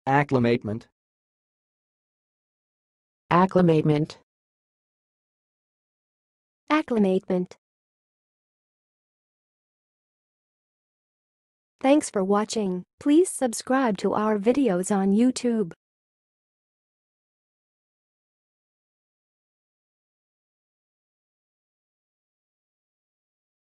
Acclimatement. Acclimatement. Acclimatement. Thanks for watching. Please subscribe to our videos on YouTube.